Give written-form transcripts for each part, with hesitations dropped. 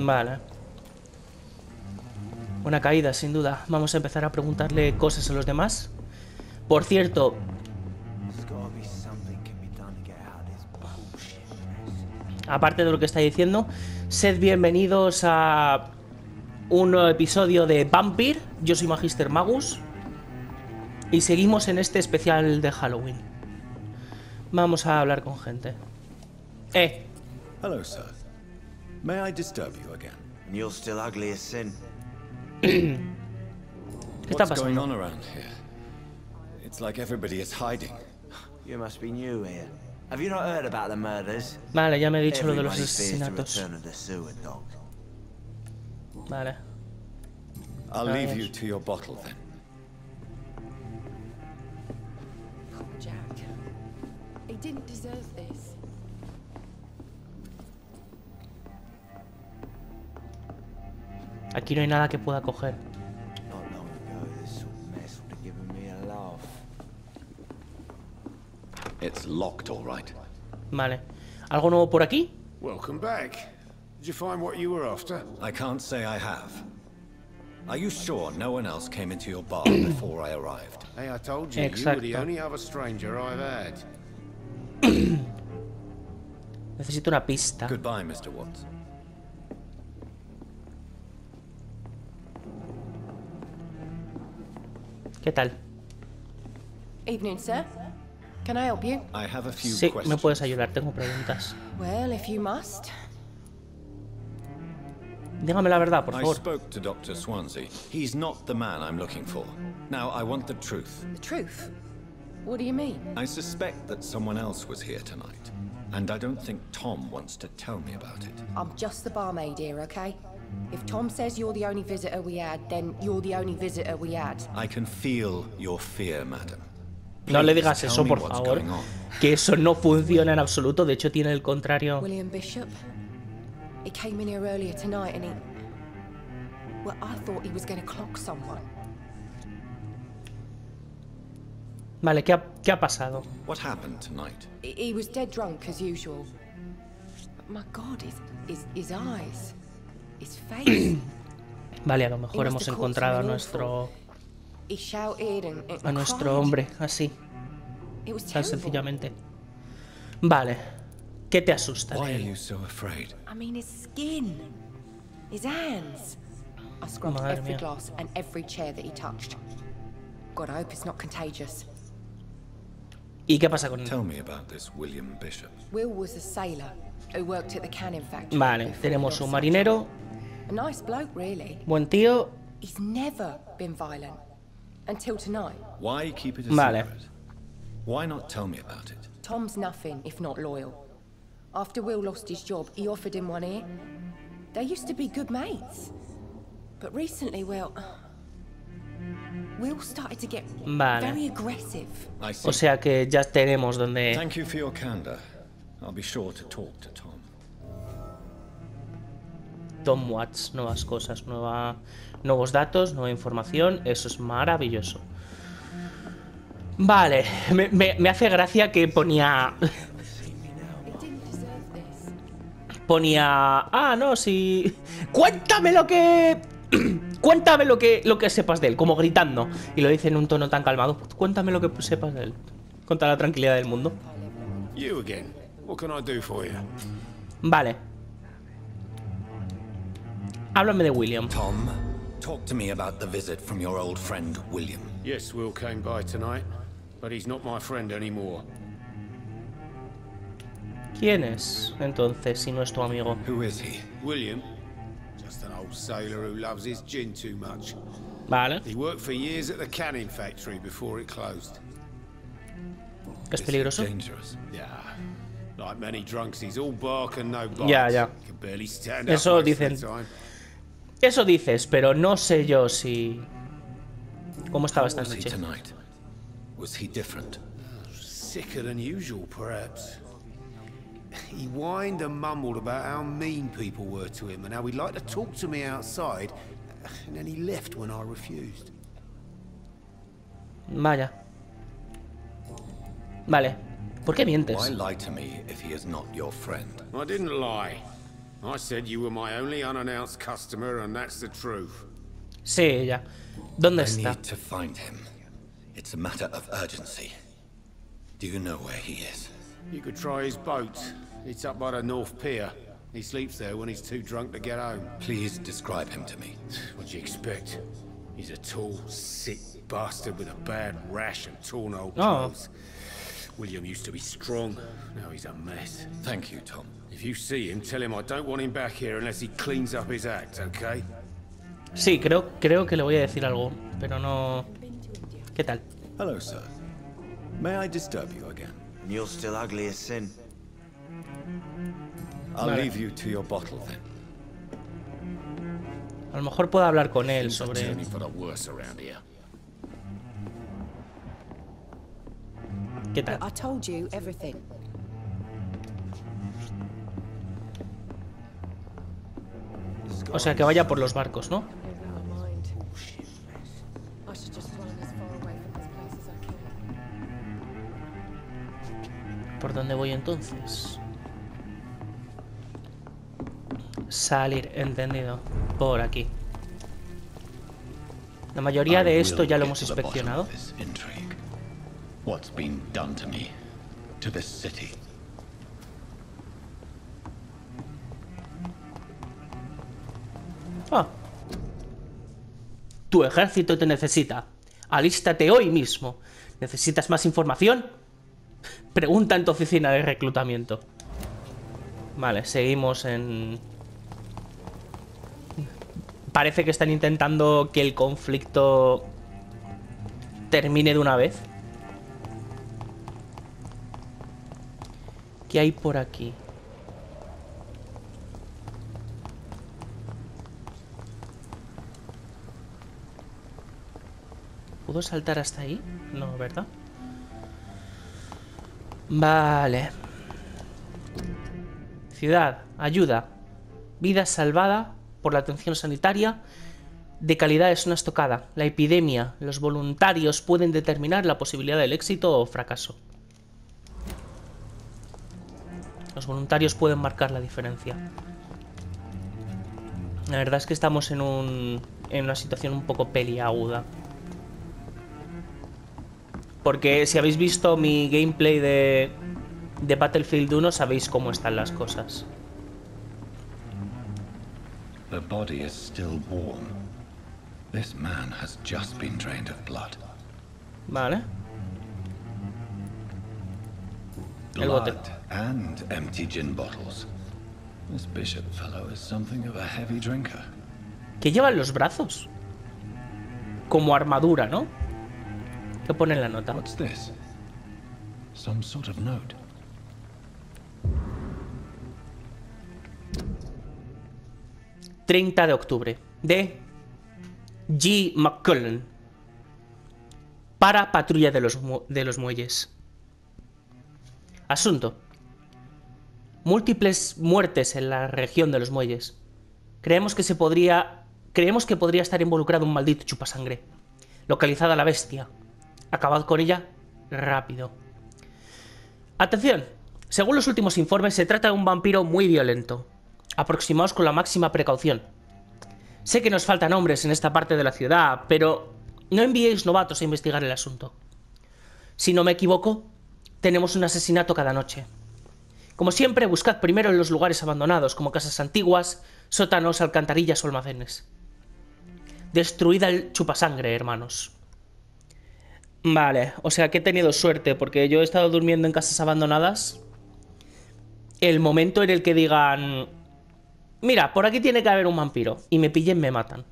Vale. Una caída, sin duda. Vamos a empezar a preguntarle cosas a los demás. Por cierto... Aparte de lo que está diciendo, sed bienvenidos a un nuevo episodio de Vampire. Yo soy Magister Magus. Y seguimos en este especial de Halloween. Vamos a hablar con gente. Hello, sir. May I disturb you again? And you're still ugly as sin. ¿Qué está What's going pasando? on around here? It's like everybody is hiding. You must be new here. Have you not heard about the murders? Vale, ya me he dicho lo de los Everybody fears the asesinatos. return of the sewer dog. Vale. I'll leave you to your bottle then. Jack. He didn't deserve this. Aquí no hay nada que pueda coger. Not long ago, this sort of mess would have given me a laugh. It's locked, all right. Vale. ¿Algo nuevo por aquí? Welcome back. Did you find what you were after? I can't say I have. Are you sure no one else came into your bar before I arrived? Hey, I told you, you were Exacto. the only other stranger I've had. Necesito una pista. Goodbye, Mr. Watts. ¿Qué tal? Evening, sir. Can I help you? I have a few Sí, me questions. puedes ayudar, tengo preguntas. Well, if you must. Dígame la verdad, por I favor. spoke to Dr. Swansea. He's not the man I'm looking for. Now, I want the truth. The truth? What do you mean? I suspect that someone else was here tonight. And I don't think Tom wants to tell me about it. I'm just the barmaid here, okay? If Tom says you're the only visitor we had, then you're the only visitor we had. I can feel your fear, madam. No le Please digas tell eso, me por what's favor. going on. Que eso no funciona en absoluto. De hecho, tiene el contrario. William Bishop? He came in here earlier tonight and he... Well, I thought he was going to clock someone. Vale, ¿qué ha pasado? What happened tonight? He was dead drunk, as usual. But my God, his eyes... His face... Vale, a lo mejor He hemos must have caught encontrado a something nuestro... He shouted and A nuestro cried. hombre, así. It was Tan terrible. sencillamente. Vale. ¿Qué te asusta Why de are él? you so afraid? I mean, his skin, his hands. I scrubbed Madre every mía. glass and every chair that he touched. God, I hope it's not contagious. ¿Y qué pasa con él? Tell me about this William Bishop. Will was a sailor who worked at the canning factory. Vale, before tenemos he un lost marinero, sight. A nice bloke, really. buen tío. He's never been violent until tonight. Why keep it a Vale. secret? Why not tell me about it? Tom's nothing if not loyal. After Will lost his job, he offered him one ear. They used to be good mates. But recently, well, Will started to get Vale. very aggressive. I see. O sea que ya tenemos donde... Thank you for your candor. I'll be sure to talk to Tom. Tom Watts, nuevas cosas, nuevos datos, nueva información. Eso es maravilloso. Vale, me hace gracia que ponía... It didn't deserve this. Ponía... Ah, no, sí... Cuéntame lo que... Cuéntame lo que sepas de él, como gritando. Y lo dice en un tono tan calmado. Cuéntame lo que sepas de él. Con toda la tranquilidad del mundo. You again. What can I do for you? Vale. Háblame de William. Tom, talk to me about the visit from your old friend William. Yes, Will came by tonight, but he's not my friend anymore. ¿Quién es, entonces, si no es tu amigo? Who is he? William, just an old sailor who loves his gin too much. Vale. He worked for years at the canning factory before it closed. ¿Es Is he peligroso? dangerous? Yeah, like many drunks, he's all bark and no bite. Ya, ya. He can barely stand up Eso most of dicen. the time. Eso dices, pero no sé yo si... ¿Cómo estaba esta Was he noche? tonight? Was he different? Sicker than usual, perhaps. He whined and mumbled about how mean people were to him and how he'd like to talk to me outside, and then he left when I refused. Vaya. Vale. ¿Por qué mientes? Why lie to me if he is not your friend? I didn't lie. I said you were my only unannounced customer, and that's the truth. Sí, ya. ¿Dónde I está? need to find him. It's a matter of urgency. Do you know where he is? You could try his boat. It's up by the North Pier. He sleeps there when he's too drunk to get home. Please describe him to me. What do you expect? He's a tall, sick bastard with a bad rash and torn old clothes. William used to be strong. Now he's a mess. Thank you, Tom. If you see him, tell him I don't want him back here unless he cleans up his act, okay? Sí, creo que le voy a decir algo, pero no... ¿Qué tal? Hello, sir. May I disturb you again? You're still ugly as sin. I'll Vale. leave you to your bottle then. A lo mejor puedo hablar con él Things are sobre... turning for the worse around here. ¿Qué tal? I told you everything. O sea, que vaya por los barcos, ¿no? I should just run as far away from this place as I can. ¿Por dónde voy entonces? Salir, entendido. Por aquí. La mayoría de esto ya lo hemos inspeccionado. What's been done to me, to this city? Ah. Tu ejército te necesita. Alístate hoy mismo. ¿Necesitas más información? Pregunta en tu oficina de reclutamiento. Vale, seguimos en... Parece que están intentando que el conflicto termine de una vez. ¿Qué hay por aquí? ¿Puedo saltar hasta ahí? No, ¿verdad? Vale. Ciudad, ayuda. Vida salvada por la atención sanitaria de calidad es una estocada. La epidemia, los voluntarios pueden determinar la posibilidad del éxito o fracaso. Los voluntarios pueden marcar la diferencia. La verdad es que estamos en una situación un poco peliaguda. Porque si habéis visto mi gameplay de Battlefield 1, sabéis cómo están las cosas. The body is still warm. This man has just been drained of blood. Vale. El bote. Blood and empty gin bottles. This bishop fellow is something of a heavy drinker. ¿Qué llevan los brazos? Como armadura, ¿no? ¿Qué pone en la nota? What's this? Some sort of note. ...30 de octubre... ...de... G. McCullen... ...para patrulla de los muelles... Asunto... ...múltiples muertes en la región de los muelles... ...creemos que podría estar involucrado un maldito chupasangre... ...localizada la bestia... ...acabad con ella... ...rápido... Atención... Según los últimos informes, se trata de un vampiro muy violento... Aproximaos con la máxima precaución. Sé que nos faltan hombres en esta parte de la ciudad, pero no enviéis novatos a investigar el asunto. Si no me equivoco, tenemos un asesinato cada noche. Como siempre, buscad primero en los lugares abandonados, como casas antiguas, sótanos, alcantarillas o almacenes. Destruid al chupasangre, hermanos. Vale, o sea que he tenido suerte, porque yo he estado durmiendo en casas abandonadas. El momento en el que digan... Mira, por aquí tiene que haber un vampiro. Y me pillen, me matan.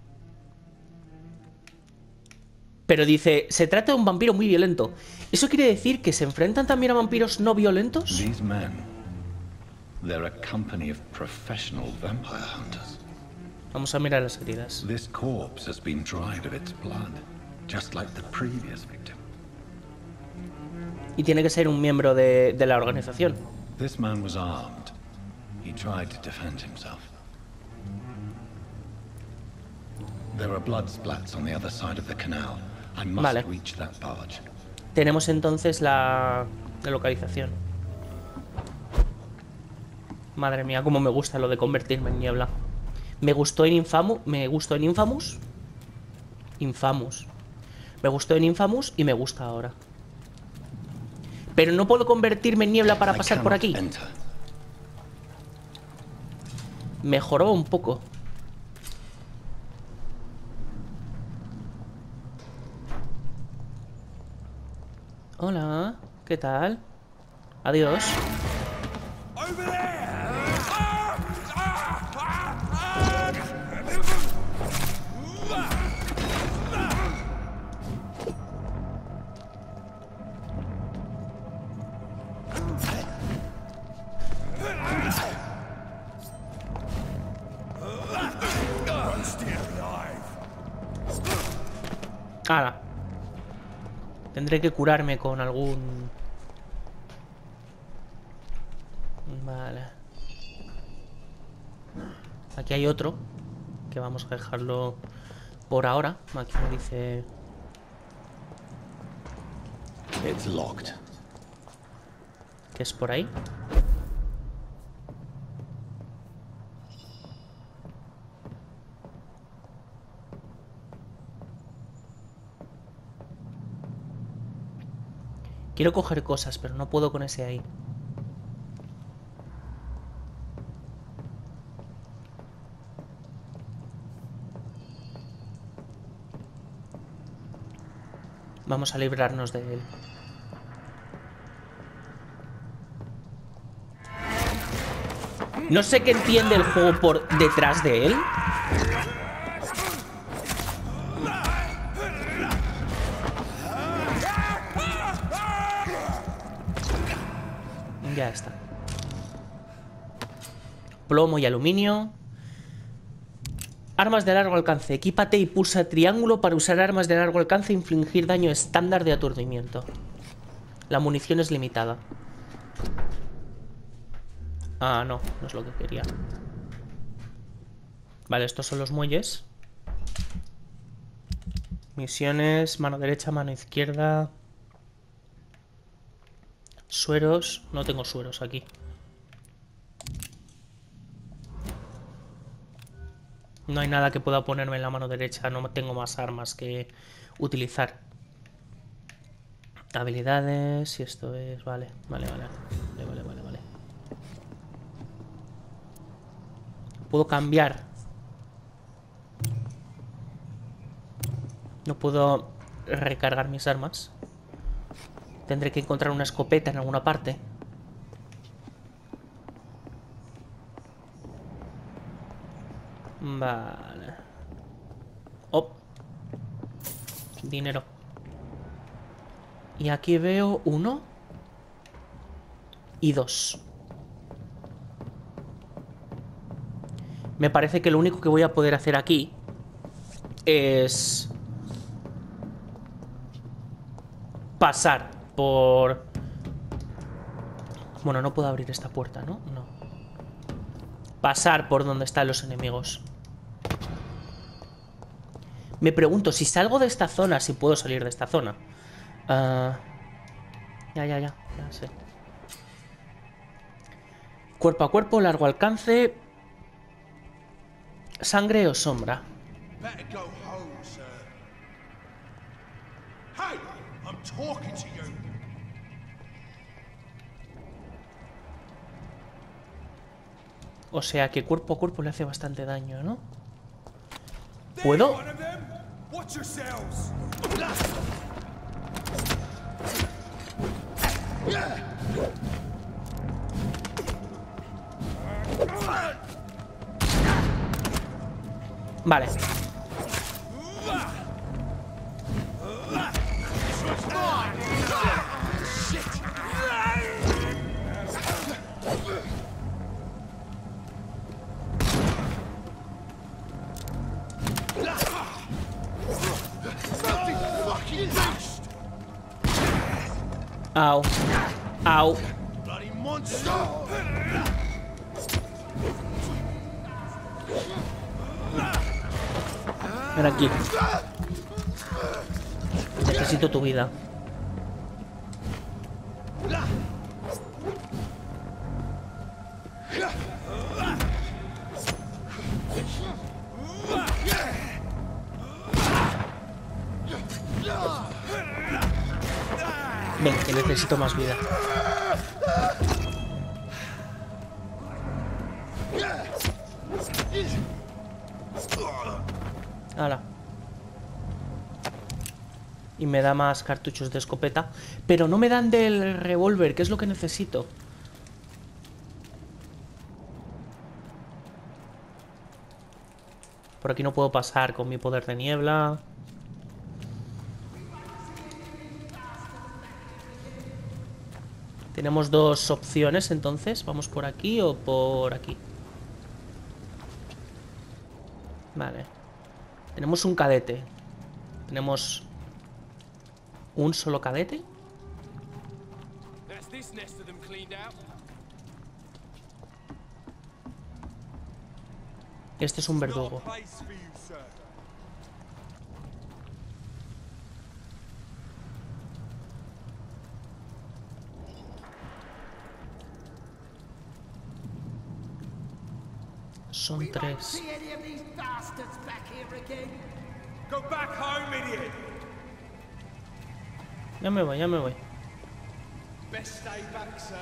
Pero dice, se trata de un vampiro muy violento. ¿Eso quiere decir que se enfrentan también a vampiros no violentos? These men, they're a company of professional vampire hunters. Vamos a mirar las heridas. This corpse has been dried of its blood, just like the previous victim. Y tiene que ser un miembro de la organización. This man was armed. He tried to defend himself. There are blood splats on the other side of the canal. I must Vale. reach that barge. Tenemos entonces la localización. Madre mía, cómo me gusta lo de convertirme en niebla. Me gustó en Infamous. Me gustó en Infamous. Infamous. Me gustó en Infamous y me gusta ahora. Pero no puedo convertirme en niebla para pasar por aquí. Mejoró un poco. Hola, ¿qué tal? Adiós. Ahora. Tendré que curarme con algún... Vale. Aquí hay otro. Que vamos a dejarlo por ahora. Aquí me dice... It's locked. ¿Qué es por ahí? Quiero coger cosas, pero no puedo con ese ahí. Vamos a librarnos de él. No sé qué entiende el juego por detrás de él. Ya está. Plomo y aluminio. Armas de largo alcance. Equípate y pulsa triángulo para usar armas de largo alcance e infligir daño estándar de aturdimiento. La munición es limitada. Ah, no, no es lo que quería. Vale, estos son los muelles. Misiones, mano derecha, mano izquierda. Sueros. No tengo sueros aquí. No hay nada que pueda ponerme en la mano derecha. No tengo más armas que utilizar. Habilidades. Y esto es... Vale. Vale. Puedo cambiar. No puedo recargar mis armas. Tendré que encontrar una escopeta en alguna parte. Vale. Oh. Dinero. Y aquí veo 1 y 2. Me parece que lo único que voy a poder hacer aquí es pasar por... Bueno, no puedo abrir esta puerta, ¿no? No. Pasar por donde están los enemigos. Me pregunto, si salgo de esta zona, si puedo salir de esta zona. Ya sé. Cuerpo a cuerpo, largo alcance. Sangre o sombra. Better go home, sir. Hey, I'm talking to you. O sea que cuerpo a cuerpo le hace bastante daño, ¿no? ¿Puedo? Watch yourselves. Vale. Au. Au. Bloody monster. Ven aquí. Necesito tu vida. Ven, que necesito más vida. Hala. Y me da más cartuchos de escopeta. Pero no me dan del revólver, que es lo que necesito. Por aquí no puedo pasar con mi poder de niebla. Tenemos dos opciones, entonces. ¿Vamos por aquí o por aquí? Vale. Tenemos un cadete. Tenemos un solo cadete. Este es un verdugo. Son tres. Go back home, idiot. Ya me voy, ya me voy. Best stay back, sir.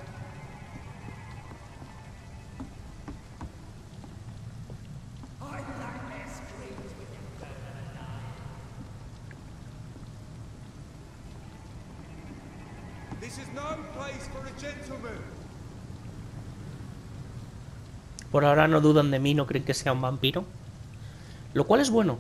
This is no place for a gentleman. Por ahora no dudan de mí, no creen que sea un vampiro. Lo cual es bueno.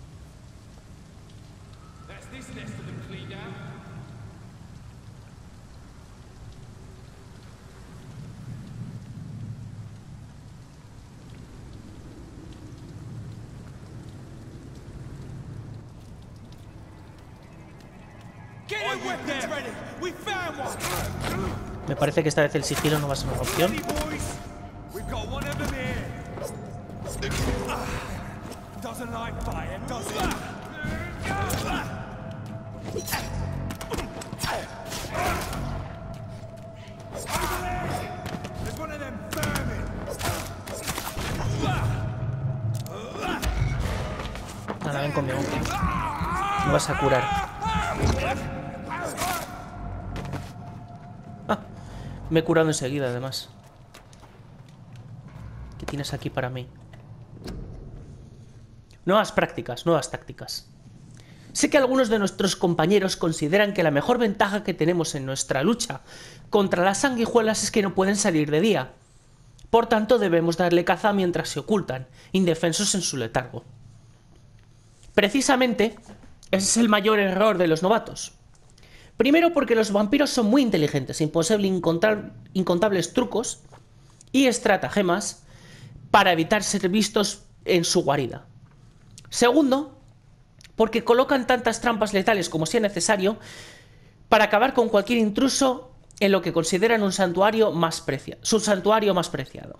Get your weapons ready. We found one. Me parece que esta vez el sigilo no va a ser una opción. Ready, boys? We've got one of them here. Doesn't like fire, does it? There's one of them vermin. Nada, ven conmigo. Me vas a curar. Ah, me he curado enseguida, además. ¿Qué tienes aquí para mí? Nuevas prácticas, nuevas tácticas. Sé que algunos de nuestros compañeros consideran que la mejor ventaja que tenemos en nuestra lucha contra las sanguijuelas es que no pueden salir de día. Por tanto, debemos darle caza mientras se ocultan, indefensos en su letargo. Precisamente, ese es el mayor error de los novatos. Primero porque los vampiros son muy inteligentes y poseen incontables trucos y estratagemas para evitar ser vistos en su guarida. Segundo, porque colocan tantas trampas letales como sea necesario para acabar con cualquier intruso en lo que consideran un santuario su santuario más preciado.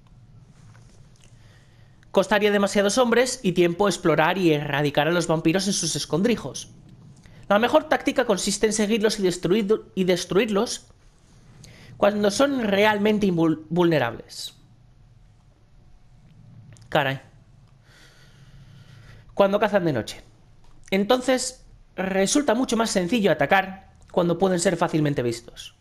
Costaría demasiados hombres y tiempo explorar y erradicar a los vampiros en sus escondrijos. La mejor táctica consiste en seguirlos y destruirlos cuando son realmente vulnerables. Caray. Cuando cazan de noche. Entonces, resulta mucho más sencillo atacar cuando pueden ser fácilmente vistos.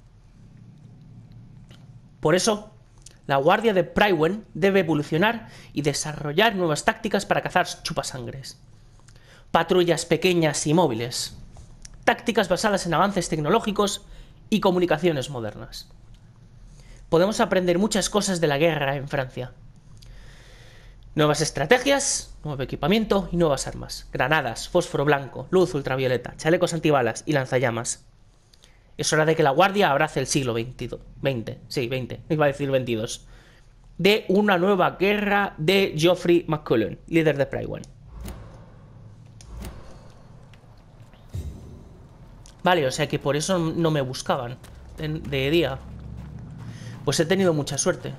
Por eso, la guardia de Prywell debe evolucionar y desarrollar nuevas tácticas para cazar chupasangres. Patrullas pequeñas y móviles. Tácticas basadas en avances tecnológicos y comunicaciones modernas. Podemos aprender muchas cosas de la guerra en Francia. Nuevas estrategias, nuevo equipamiento y nuevas armas. Granadas, fósforo blanco, luz ultravioleta, chalecos antibalas y lanzallamas. Es hora de que la guardia abrace el siglo XX, iba a decir 22. De una nueva guerra de Geoffrey McCullum, líder de Prywell. Vale, o sea que por eso no me buscaban de día. Pues he tenido mucha suerte.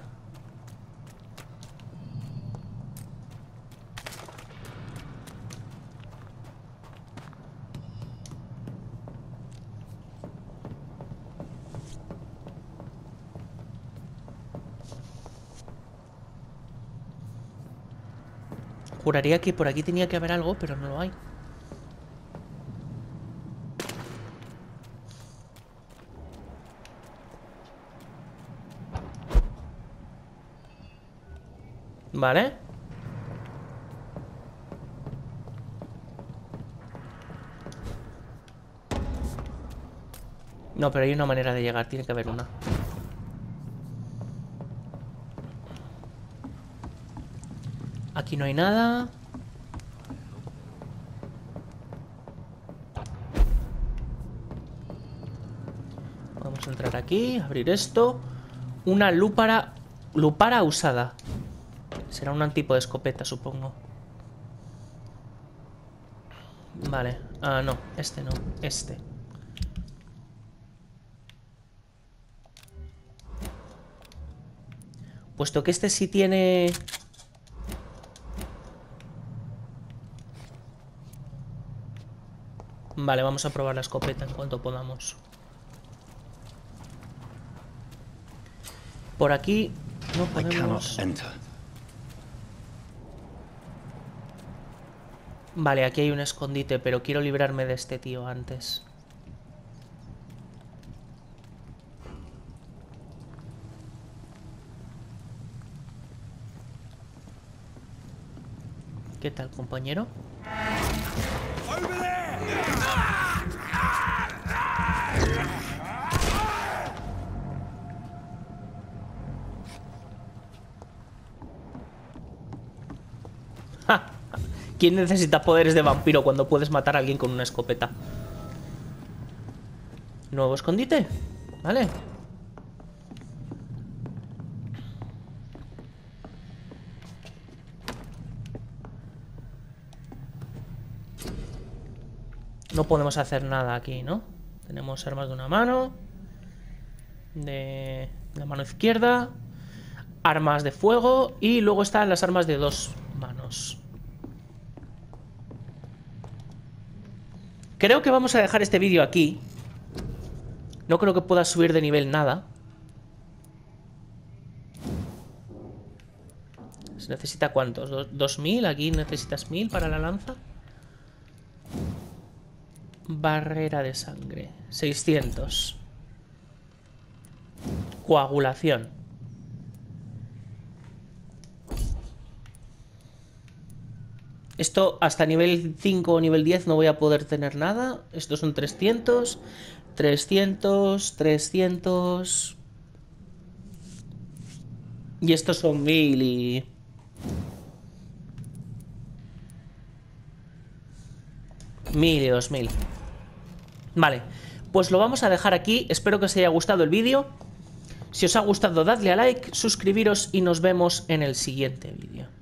Juraría que por aquí tenía que haber algo, pero no lo hay. Vale. No, pero hay una manera de llegar. Tiene que haber una. Aquí no hay nada. Vamos a entrar aquí, abrir esto. Una lupara usada. Será un tipo de escopeta, supongo. Vale. Ah, no, este no. Este. Puesto que este sí tiene... Vale, vamos a probar la escopeta en cuanto podamos. Por aquí no podemos... Vale, aquí hay un escondite, pero quiero librarme de este tío antes. ¿Qué tal, compañero? ¡Ja! ¿Quién necesita poderes de vampiro cuando puedes matar a alguien con una escopeta? Nuevo escondite. Vale. No podemos hacer nada aquí, ¿no? Tenemos armas de una mano. De la mano izquierda. Armas de fuego. Y luego están las armas de dos manos. Creo que vamos a dejar este vídeo aquí. No creo que pueda subir de nivel nada. ¿Se necesita cuántos? ¿2000? Aquí necesitas 1000 para la lanza. Barrera de sangre. 600. Coagulación. Esto hasta nivel 5 o nivel 10 no voy a poder tener nada. Estos son 300. 300. 300. Y estos son 1000 y... 1000 y 2000. Vale, pues lo vamos a dejar aquí. Espero que os haya gustado el vídeo. Si os ha gustado, dadle a like, suscribiros y nos vemos en el siguiente vídeo.